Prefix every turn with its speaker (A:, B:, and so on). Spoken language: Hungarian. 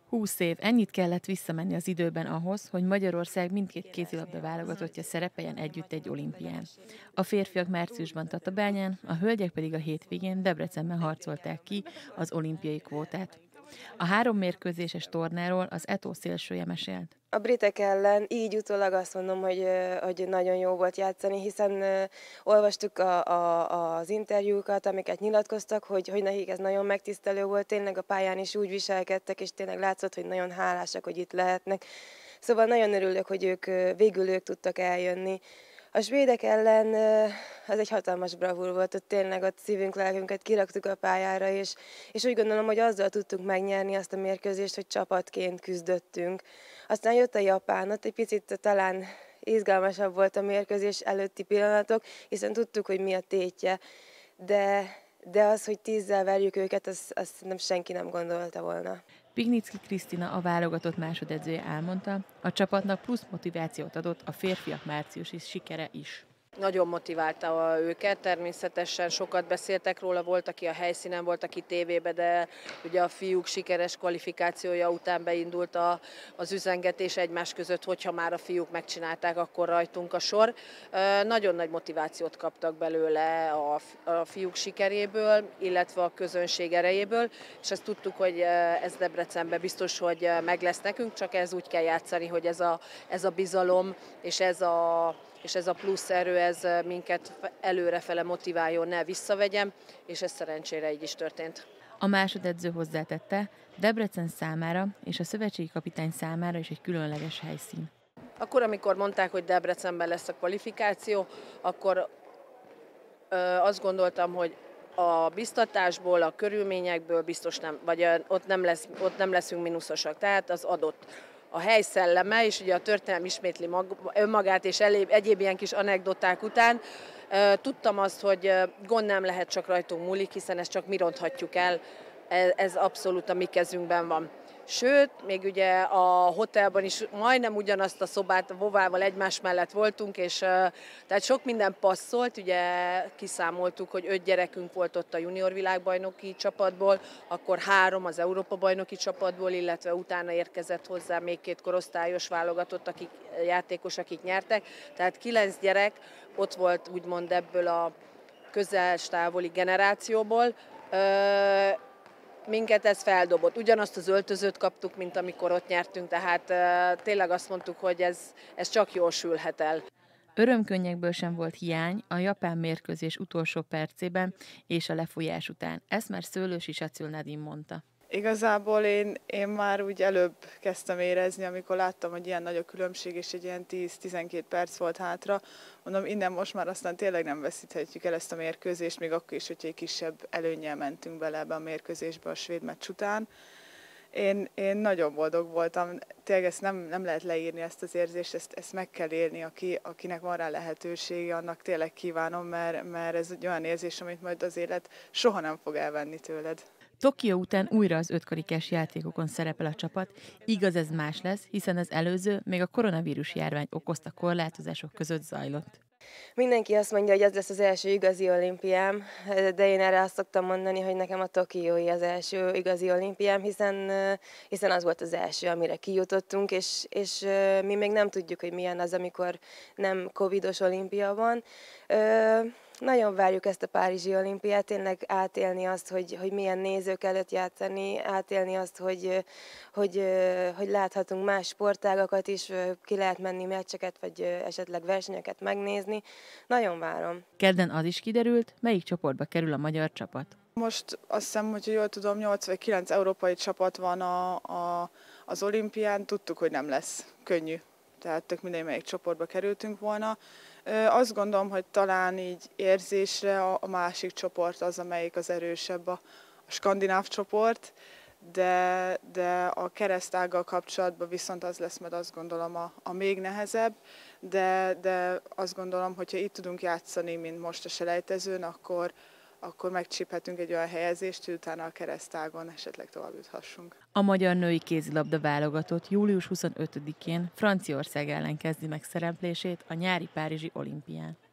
A: 20 év, ennyit kellett visszamenni az időben ahhoz, hogy Magyarország mindkét kézilabda válogatottja szerepeljen együtt egy olimpián. A férfiak márciusban Tatabányán, a hölgyek pedig a hétvégén Debrecenben harcolták ki az olimpiai kvótát. A 3 mérkőzéses tornáról az Eto szélsője mesélt.
B: A britek ellen így utólag azt mondom, hogy nagyon jó volt játszani, hiszen olvastuk az interjúkat, amiket nyilatkoztak, hogy nekik ez nagyon megtisztelő volt, tényleg a pályán is úgy viselkedtek, és tényleg látszott, hogy nagyon hálásak, hogy itt lehetnek. Szóval nagyon örülök, hogy végül ők tudtak eljönni. A svédek ellen az egy hatalmas bravúr volt, ott tényleg a szívünk, lelkünket kiraktuk a pályára, és úgy gondolom, hogy azzal tudtuk megnyerni azt a mérkőzést, hogy csapatként küzdöttünk. Aztán jött a japán, ott egy picit talán izgalmasabb volt a mérkőzés előtti pillanatok, hiszen tudtuk, hogy mi a tétje, de az, hogy 10-zel verjük őket, azt nem senki nem gondolta volna.
A: Pignicki Krisztina, a válogatott másodedzője elmondta, a csapatnak plusz motivációt adott a férfiak márciusi sikere is.
C: Nagyon motiválta őket, természetesen sokat beszéltek róla, volt, aki a helyszínen, volt, aki tévébe, de ugye a fiúk sikeres kvalifikációja után beindult az üzengetés egymás között, hogyha már a fiúk megcsinálták, akkor rajtunk a sor. Nagyon nagy motivációt kaptak belőle a fiúk sikeréből, illetve a közönség erejéből, és ezt tudtuk, hogy ez Debrecenben biztos, hogy meg lesz nekünk, csak ez úgy kell játszani, hogy ez a bizalom és ez a plusz erő, ez minket előrefele motiváljon, ne visszavegyem, és ez szerencsére így is történt.
A: A másodedző hozzátette, Debrecen számára és a szövetségi kapitány számára is egy különleges helyszín.
C: Akkor, amikor mondták, hogy Debrecenben lesz a kvalifikáció, akkor azt gondoltam, hogy a biztatásból, a körülményekből biztos nem, vagy ott nem leszünk mínuszosak, tehát az adott. A hely szelleme, és ugye a történelem ismétli önmagát, és egyéb ilyen kis anekdoták után tudtam azt, hogy gond nem lehet, csak rajtunk múlik, hiszen ezt csak mi ronthatjuk el, ez abszolút a mi kezünkben van. Sőt, még ugye a hotelban is majdnem ugyanazt a szobát, a Vovával egymás mellett voltunk, és tehát sok minden passzolt, ugye kiszámoltuk, hogy 5 gyerekünk volt ott a junior világbajnoki csapatból, akkor 3 az Európa-bajnoki csapatból, illetve utána érkezett hozzá még 2 korosztályos válogatott, játékos, akik nyertek, tehát 9 gyerek ott volt úgymond ebből a közel-távoli generációból. Minket ez feldobott. Ugyanazt az öltözőt kaptuk, mint amikor ott nyertünk, tehát tényleg azt mondtuk, hogy ez csak jól sülhet el.
A: Örömkönnyekből sem volt hiány a japán mérkőzés utolsó percében és a lefolyás után. Ezt már Szőlősi Sacil Nadim mondta.
D: Igazából én már úgy előbb kezdtem érezni, amikor láttam, hogy ilyen nagy a különbség, és egy ilyen 10-12 perc volt hátra. Mondom, innen most már aztán tényleg nem veszíthetjük el ezt a mérkőzést, még akkor is, hogy egy kisebb előnnyel mentünk bele ebbe a mérkőzésbe a svéd meccs után. Én nagyon boldog voltam, tényleg ezt nem lehet leírni, ezt az érzést, ezt meg kell élni, akinek van rá lehetősége, annak tényleg kívánom, mert ez egy olyan érzés, amit majd az élet soha nem fog elvenni tőled.
A: Tokió után újra az 5-karikás játékokon szerepel a csapat, igaz ez más lesz, hiszen az előző még a koronavírus járvány okozta korlátozások között zajlott.
B: Mindenki azt mondja, hogy ez lesz az első igazi olimpiám, de én erre azt szoktam mondani, hogy nekem a tokiói az első igazi olimpiám, hiszen az volt az első, amire kijutottunk, és mi még nem tudjuk, hogy milyen az, amikor nem covidos olimpia van. Nagyon várjuk ezt a párizsi olimpiát, tényleg átélni azt, hogy milyen nézők előtt játszani, átélni azt, hogy láthatunk más sportágakat is, ki lehet menni meccseket, vagy esetleg versenyeket megnézni. Nagyon várom.
A: Kedden az is kiderült, melyik csoportba kerül a magyar csapat.
D: Most azt hiszem, hogy jól tudom, 8 vagy 9 európai csapat van az olimpián, tudtuk, hogy nem lesz könnyű. Tehát tök mindegy, melyik csoportba kerültünk volna. Azt gondolom, hogy talán így érzésre a másik csoport az, amelyik az erősebb, a skandináv csoport, de a keresztággal kapcsolatban viszont az lesz, mert azt gondolom a még nehezebb, de azt gondolom, hogyha itt tudunk játszani, mint most a selejtezőn, akkor megcsíphetünk egy olyan helyezést, hogy utána a keresztágon esetleg tovább juthassunk.
A: A magyar női kézilabda válogatott július 25-én Franciaország ellen kezdi meg szereplését a nyári párizsi olimpián.